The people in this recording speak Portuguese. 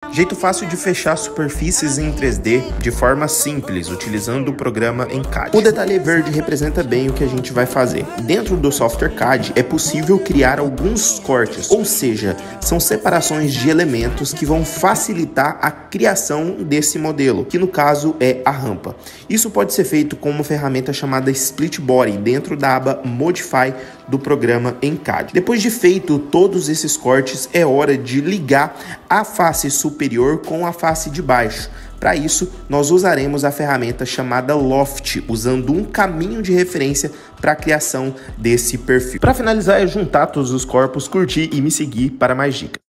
Jeito fácil de fechar superfícies em 3D de forma simples, utilizando o programa EnCAD. O detalhe verde representa bem o que a gente vai fazer. Dentro do software CAD é possível criar alguns cortes, ou seja, são separações de elementos que vão facilitar a criação desse modelo, que no caso é a rampa. Isso pode ser feito com uma ferramenta chamada Split Body, dentro da aba Modify do programa EnCAD. Depois de feito todos esses cortes, é hora de ligar a face superior com a face de baixo. Para isso, nós usaremos a ferramenta chamada Loft, usando um caminho de referência para a criação desse perfil. Para finalizar, é juntar todos os corpos, curtir e me seguir para mais dicas.